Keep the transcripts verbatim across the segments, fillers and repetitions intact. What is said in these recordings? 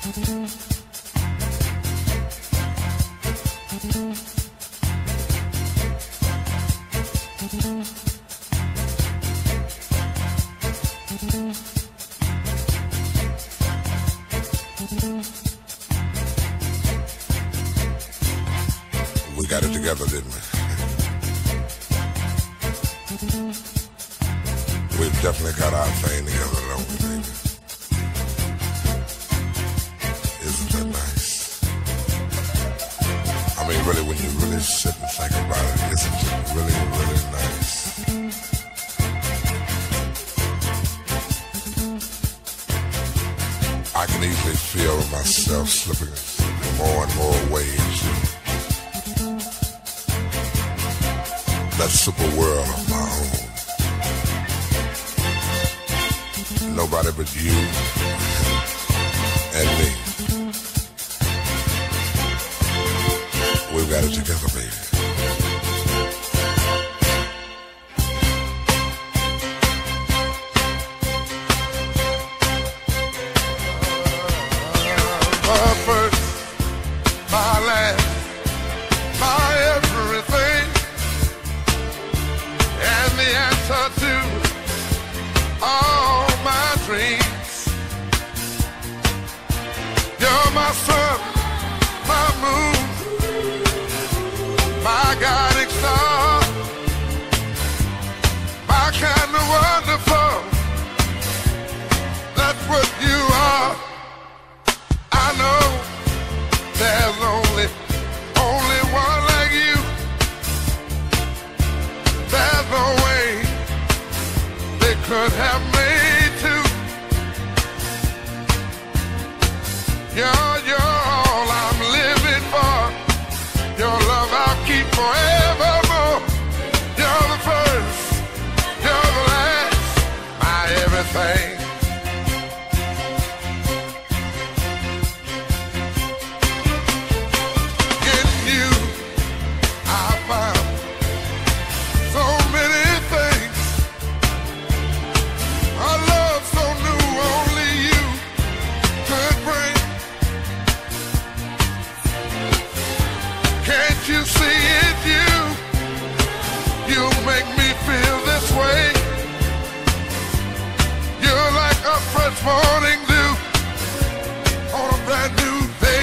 We got it together, didn't we? We've definitely got our thing together, don't we, baby? Isn't that nice? I mean, really, when you really sit and think about it, isn't it really, really nice? I can easily feel myself slipping more and more waves. That super world of my own. Nobody but you and me. We've got it together, baby. My first, my last, my everything, and the answer to all my dreams. You're my sun, my moon, my guiding star, my kind of wonderful. That's what you are. I know there's only, only one like you. There's no way they could have made two. You're, you're all I'm living for. Your love I'll keep forevermore. You're the first, you're the last, my everything. You see it, you, you make me feel this way. You're like a fresh morning dew on a brand new day.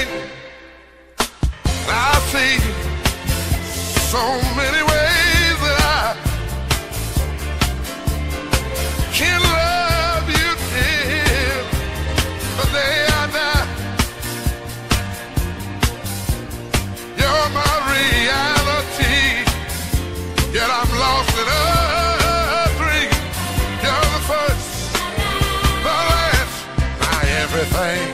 I see so many ways that I can love you till the day I die. You're my reality, yet I'm lost in a dream. You're the first, the last, my everything.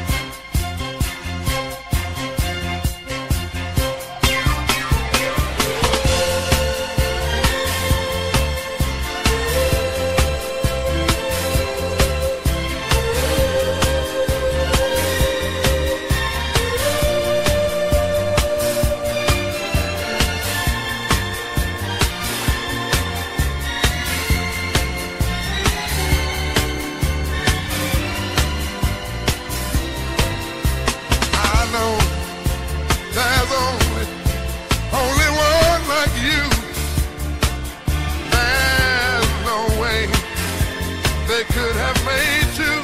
Could have made you.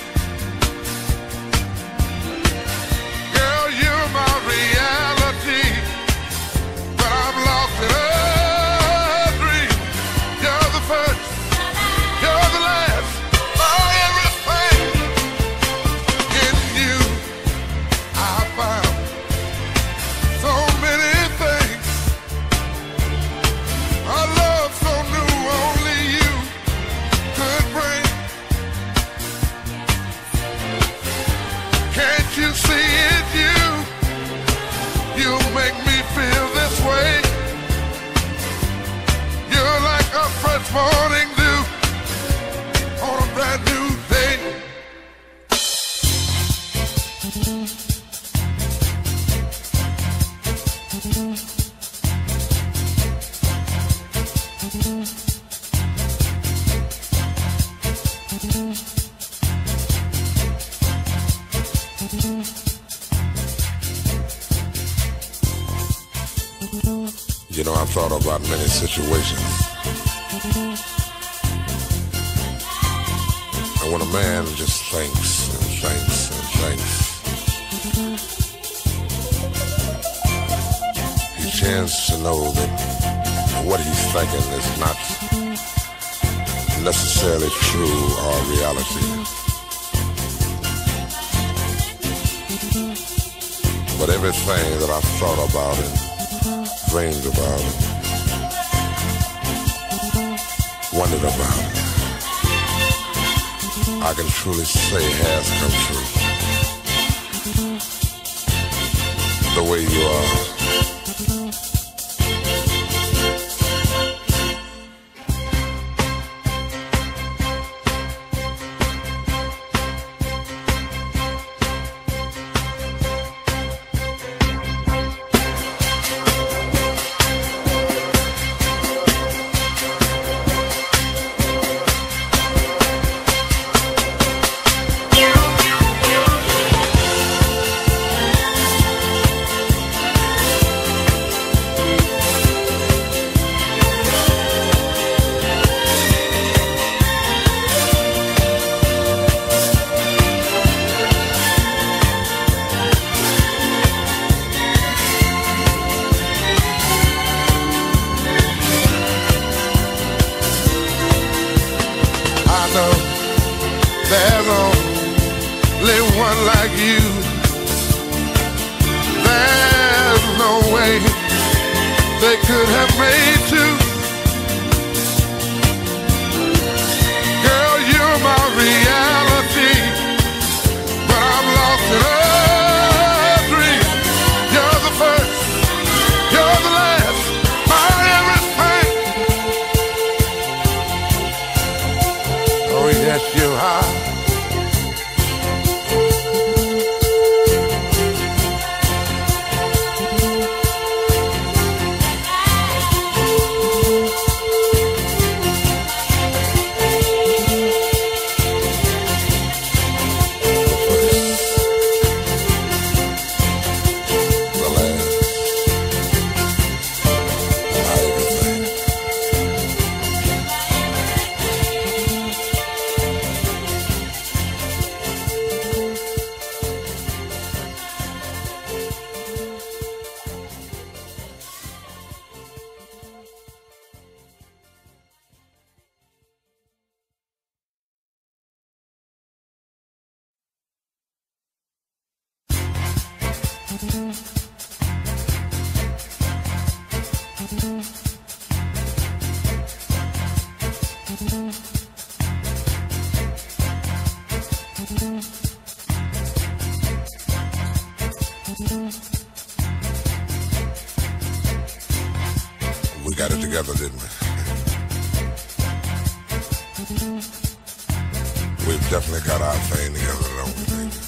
Girl, you're my reality, but I'm lost in a dream. You're the first, you're the last, my everything. In you, I found so many things. A love so new, only you could bring. Can't you see it, you? You make me feel this way. You're like a fresh morning dew on a brand new day. You know, I've thought about many situations. And when a man just thinks and thinks and thinks, he tends to know that what he's thinking is not necessarily true or reality. But everything that I've thought about and dreamed about it, wondered about it, I can truly say has come true. The way you are. There's only one like you. There's no way they could have made two. Girl, you're my reality, but I'm lost in a dream. You're the first, you're the last, my everything. Oh yes, you are. We got it together, didn't we? We've definitely got our thing together, don't we, baby?